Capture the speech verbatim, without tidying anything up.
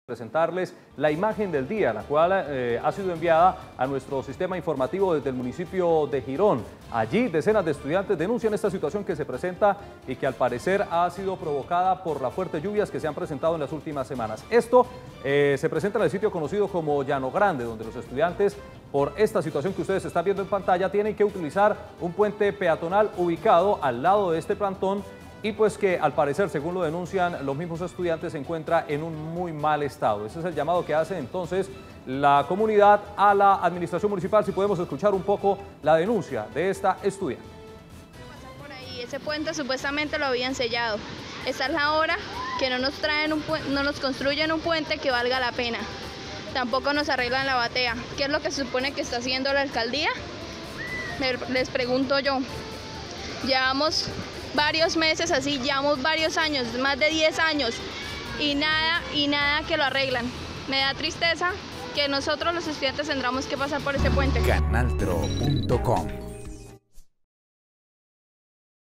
Presentarles la imagen del día, la cual eh, ha sido enviada a nuestro sistema informativo desde el municipio de Girón. Allí decenas de estudiantes denuncian esta situación que se presenta y que al parecer ha sido provocada por las fuertes lluvias que se han presentado en las últimas semanas. Esto eh, se presenta en el sitio conocido como Llano Grande, donde los estudiantes, por esta situación que ustedes están viendo en pantalla, tienen que utilizar un puente peatonal ubicado al lado de este plantón, y pues que al parecer, según lo denuncian los mismos estudiantes, se encuentra en un muy mal estado. Ese es el llamado que hace entonces la comunidad a la administración municipal. Si podemos escuchar un poco la denuncia de esta estudiante. Por ahí, ese puente supuestamente lo habían sellado. Esta es la hora que no nos traen un no nos construyen un puente que valga la pena. Tampoco nos arreglan la batea. ¿Qué es lo que se supone que está haciendo la alcaldía? Les pregunto yo. Llevamos varios meses así, llevamos varios años, más de diez años, y nada, y nada que lo arreglan. Me da tristeza que nosotros los estudiantes tendremos que pasar por este puente. Canaltro punto com